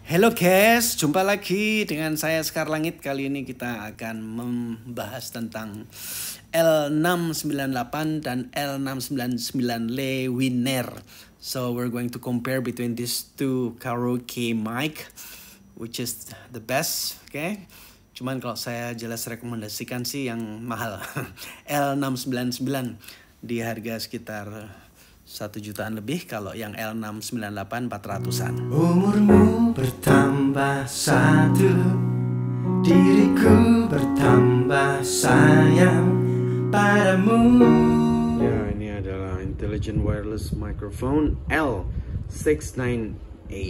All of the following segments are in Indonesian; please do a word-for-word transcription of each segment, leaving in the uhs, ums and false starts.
Halo guys, jumpa lagi dengan saya Sekar Langit. Kali ini kita akan membahas tentang L enam sembilan delapan dan L enam sembilan sembilan Lewiner. So we're going to compare between these two karaoke mic, which is the best, oke? Okay? Cuman kalau saya jelas rekomendasikan sih yang mahal, L enam sembilan sembilan di harga sekitar satu jutaan lebih, kalau yang L enam sembilan delapan empat ratusan. Umurmu bertambah satu, diriku bertambah sayang padamu. Ya, ini adalah Intelligent Wireless Microphone L six nine eight.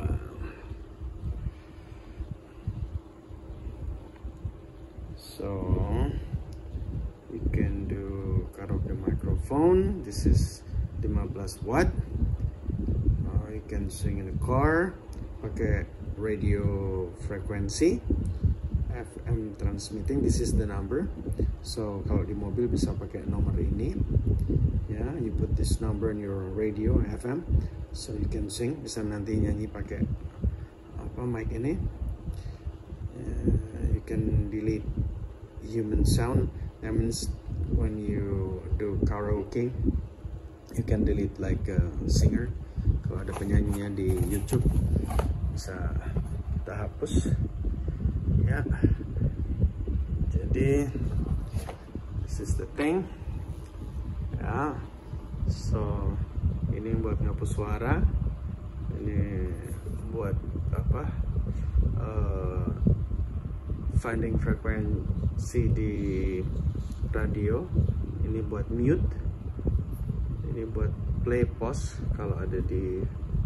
So we can do karaoke microphone. This is fifteen watt. Uh, you can sing in the car. Pakai radio frequency, F M transmitting. This is the number. So kalau di mobil bisa pakai nomor ini. Ya, yeah, you put this number in your radio F M, so you can sing. Bisa nanti nyanyi pakai apa mic ini. Uh, you can delete human sound. That means when you do karaoke, you can delete like a singer. Kalau ada penyanyinya di YouTube bisa kita hapus ya. Jadi this is the thing ya. So ini buat ngapus suara, ini buat apa, uh, finding frekuensi di radio, ini buat mute, ini buat play pause kalau ada di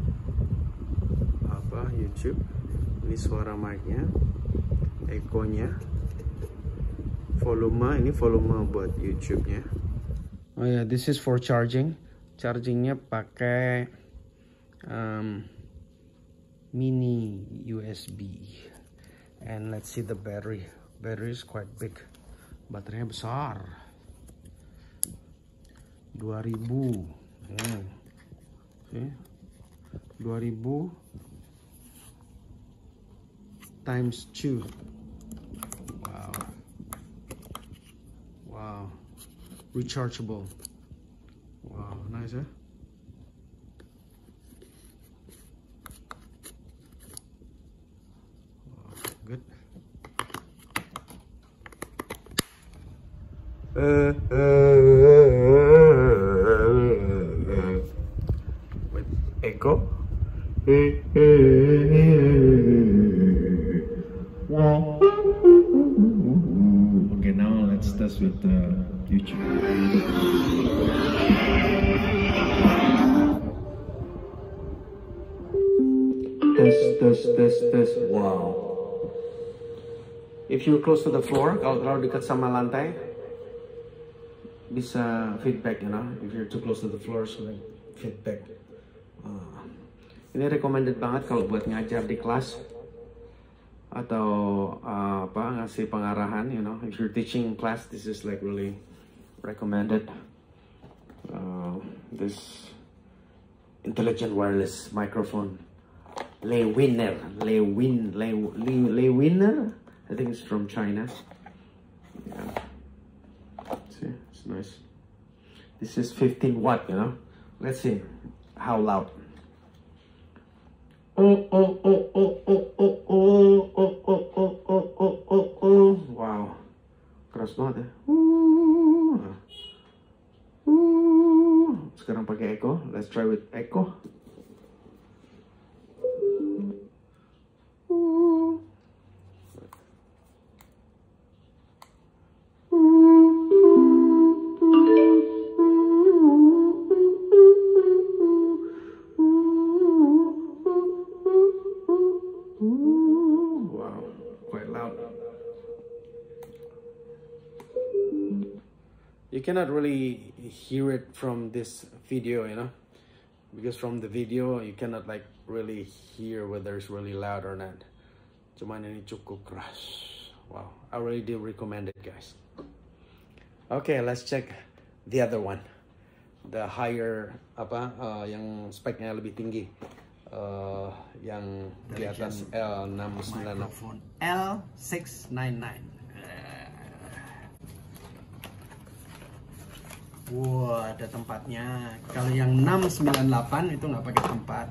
apa YouTube. Ini suara mic-nya, echo-nya, volume, ini volume buat YouTube-nya. Oh ya, yeah, this is for charging. Chargingnya pakai um, mini U S B. And let's see the battery. Battery is quite big. Baterainya besar. dua ribu. Hmm. See? dua ribu times two. Wow. Wow. Rechargeable. Wow, nice, eh? Wow, good. Uh, uh, with echo. Okay, now let's test with uh, YouTube. Test, test, test, test. Wow. If you're close to the floor, kalau kalau dekat sama lantai, bisa feedback, you know. If you're too close to the floor, so like feedback. Uh, ini recommended banget kalau buat ngajar di kelas atau uh, apa ngasih pengarahan, you know. If you're teaching class, this is like really recommended. Uh, this intelligent wireless microphone, Lewiner, Lewin, Le, Le, Lewiner. I think it's from China. Yeah. See, it's nice. This is fifteen watt, you know. Let's see how loud. Oh, oh, oh, oh, oh, oh, oh, oh, oh, oh, oh, oh, oh, oh. Wow. Keras banget ya. Uh, uh. Sekarang pakai echo. Let's try with echo. You cannot really hear it from this video, you know, because from the video you cannot like really hear whether it's really loud or not. Cuman ini cukup keras. Wow, I really do recommend it, guys. Okay, let's check the other one, the higher apa uh, yang speknya lebih tinggi. uh, yang di atas L enam sembilan delapan. L enam sembilan sembilan. Wah, ada tempatnya. Kalau yang enam sembilan delapan itu nggak pakai tempat.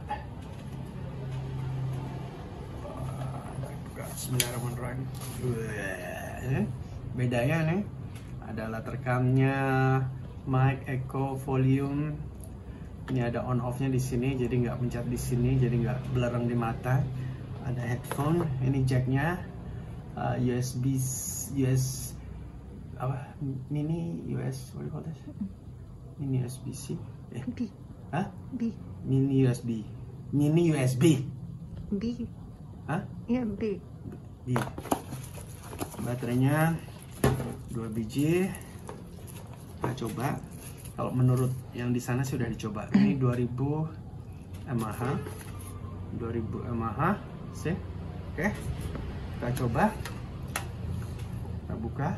Bismillahirrahmanirrahim. Wah, bedanya nih, ada alat rekamnya, mic, echo, volume. Ini ada on off-nya di sini, jadi nggak pencet di sini, jadi nggak belerang di mata. Ada headphone, ini jacknya, uh, U S B, U S apa mini U S, what do you call this? Mini U S B C, eh. B. Hah? B. Mini U S B, mini U S B. B. Hah? Ya, B. B. Baterainya dua biji. Kita coba. Kalau menurut yang di sana sudah dicoba. Ini dua ribu mAh. dua ribu mAh. Sih. Oke. Kita coba. Kita buka.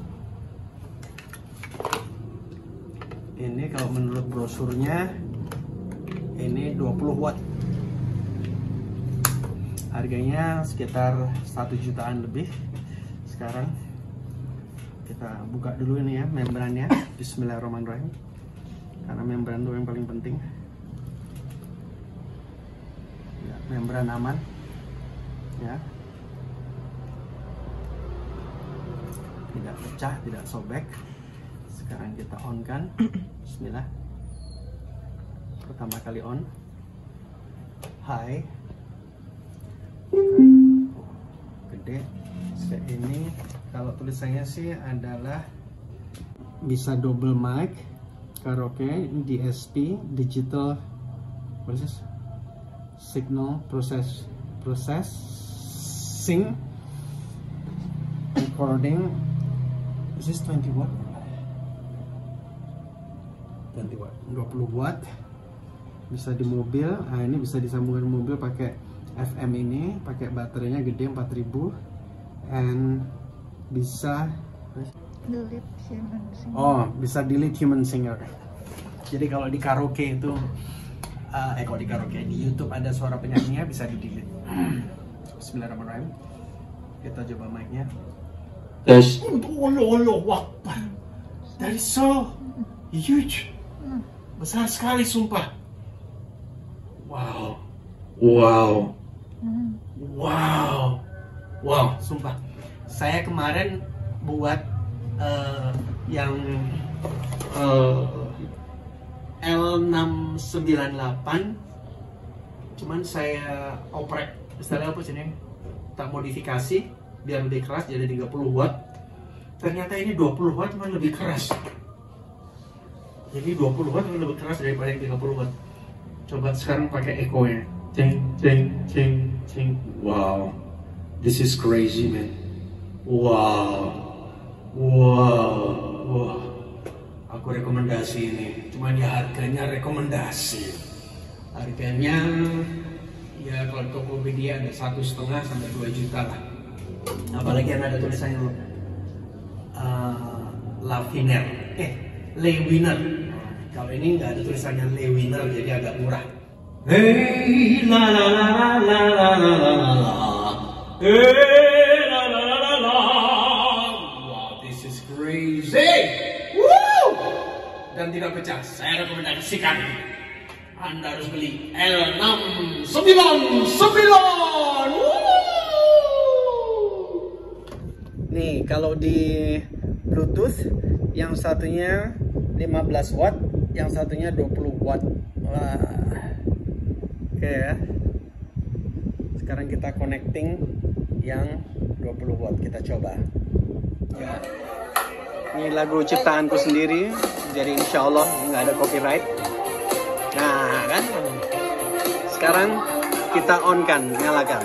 Ini kalau menurut brosurnya ini dua puluh watt. Harganya sekitar satu jutaan lebih. Sekarang kita buka dulu ini ya membrannya. Bismillahirrahmanirrahim. Karena membran itu yang paling penting. Ya, membran aman. Ya. Tidak pecah, tidak sobek. Sekarang kita on kan. Bismillah. Pertama kali on. High. Gede. Ini kalau tulisannya sih adalah bisa double mic, karaoke, D S P, digital what is this? Signal process processing, recording. Is this twenty watt? twenty watt, dua puluh watt. Bisa di mobil. Nah, ini bisa disambungkan mobil pakai F M ini, pakai baterainya gede empat ribu, and bisa Delete human singer. oh bisa delete human singer. Jadi kalau di karaoke itu uh, eh kalau di karaoke di YouTube ada suara penyanyinya bisa di delete. Bismillahirrahmanirrahim. Kita coba mic-nya. Tes. Oh, Allah, Allah, Akbar. That is so huge. Besar sekali sumpah. Wow. Wow. Wow. Wow, sumpah. Saya kemarin buat uh, yang uh, L enam sembilan delapan, cuman saya oprek, istilahnya apa sih ini? Tak modifikasi biar lebih keras jadi tiga puluh watt. Ternyata ini dua puluh watt cuma lebih keras. Jadi dua puluh watt lebih keras daripada yang tiga puluh watt. Coba sekarang pakai echo-nya. Cing, cing, cing, cing. Wow. This is crazy, man. Wow. Wow. Wow. Aku rekomendasi ini. Cuman ya harganya rekomendasi. Harganya ya kalau Tokopedia ada satu setengah sampai dua juta lah. Apalagi yang ada tulisannya uh, Laviner. Eh, Lewiner. Kalau ini nggak ada tulisannya Lewiner, jadi agak murah. Hey la la la la la la la la. Hey la la la la la. Wow, this is crazy. Woo! Dan tidak pecah. Saya rekomendasikan Anda harus beli L enam sembilan sembilan. Nih, kalau di Bluetooth yang satunya lima belas watt, yang satunya dua puluh watt. Wah. Oke ya. Sekarang kita connecting yang dua puluh watt, kita coba. Ya. Ini lagu ciptaanku sendiri, jadi insya Allah nggak ada copyright. Nah kan. Sekarang kita on kan, nyalakan.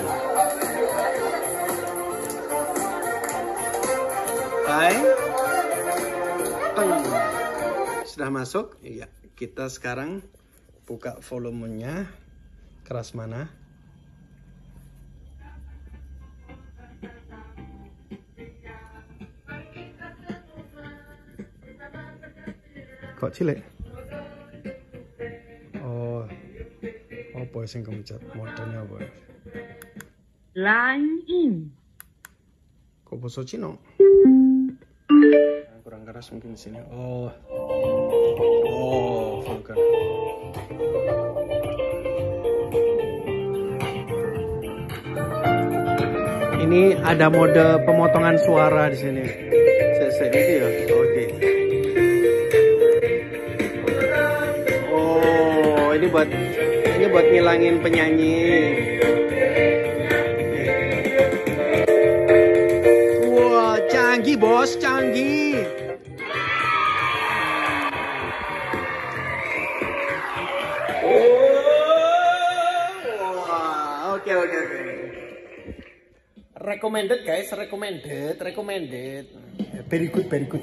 Hai. Sudah masuk? Iya. Kita sekarang buka volumenya. Keras mana? Kok cilik? Oh, apa sing kemencet? Modenya apa? Line in. Koboso Cino. Kurang keras mungkin di sini. Oh. Oh, vulgar. Ini ada mode pemotongan suara di sini. Saya itu ya. Oke. Oh, ini buat ini buat ngilangin penyanyi. Wah, canggih bos, canggih. Oke oke oke. Recommended guys, recommended, recommended. Very good, very good.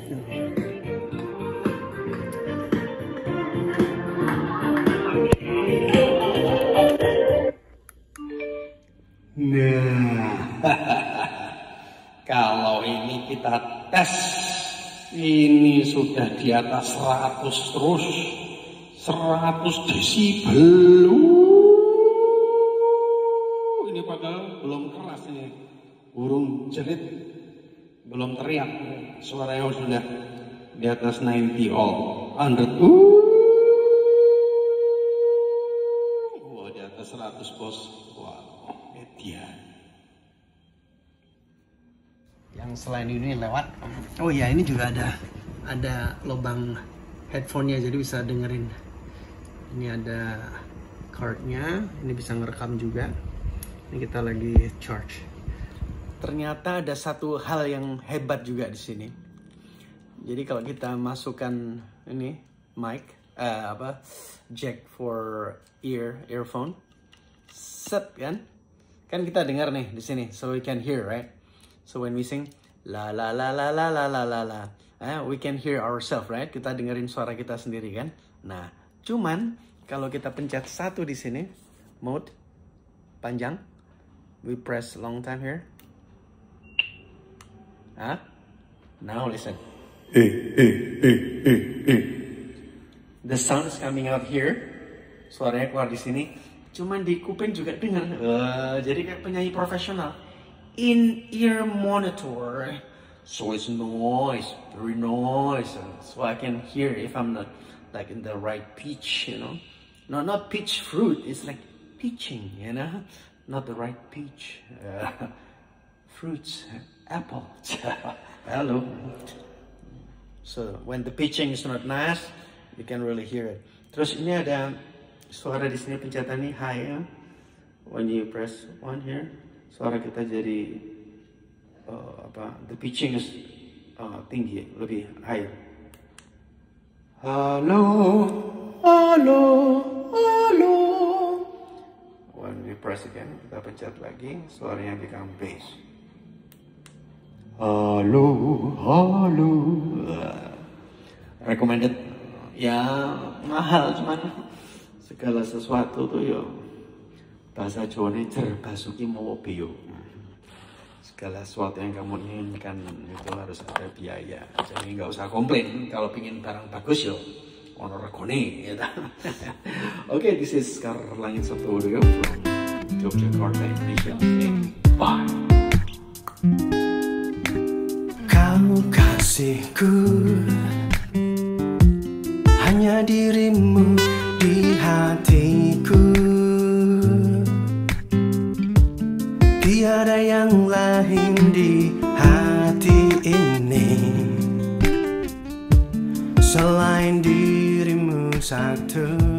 Nah, kalau ini kita tes, ini sudah di atas seratus terus, seratus desibel. Uh, ini padahal belum keras ini, burung jerit, belum teriak, suaranya sudah di atas sembilan puluh all, one hundred. Uh, oh, di atas seratus bos. Media. Yang selain ini lewat, oh ya ini juga ada ada lubang headphone-nya, jadi bisa dengerin. Ini ada card-nya, ini bisa ngerekam juga. Ini kita lagi charge. Ternyata ada satu hal yang hebat juga di sini. Jadi kalau kita masukkan ini mic, eh, apa jack for ear earphone, set kan? Kan kita dengar nih di sini, so we can hear, right? So when we sing la la la la la la la la la, eh, we can hear ourselves, right? Kita dengerin suara kita sendiri kan? Nah, cuman kalau kita pencet satu di sini, mode panjang, we press long time here. Ah, now listen. Eh eh eh eh eh. The sound is coming out here, suaranya keluar di sini. Cuman di kuping juga dengar. Uh, jadi kayak penyanyi profesional. In ear monitor, so it's noise, very noise, so I can hear if I'm not like in the right pitch, you know. No, not pitch fruit. It's like pitching, you know, not the right pitch. Uh, fruits, apple. Hello. So when the pitching is not nice, you can really hear it. Terus ini ada suara di sini, pencetan nih high ya. When you press one here, suara kita jadi uh, apa? The pitching is uh, tinggi, lebih higher. Halo, halo, halo. When we press again, kita pencet lagi, suaranya become bass. Halo, halo. Uh, recommended. Ya mahal cuman. Segala sesuatu tuh yo bahasa Jawa ini jerbasuki mau bio. Segala sesuatu yang kamu inginkan itu harus ada biaya. Jadi nggak usah komplain kalau pingin barang bagus yo ono regone ya. Oke, this is Sekar Langit Sabtu Audio from Yogyakarta, Indonesia. Bye. Kau kasihku, hanya dirimu di hatiku, tiada yang lain di hati ini selain dirimu satu.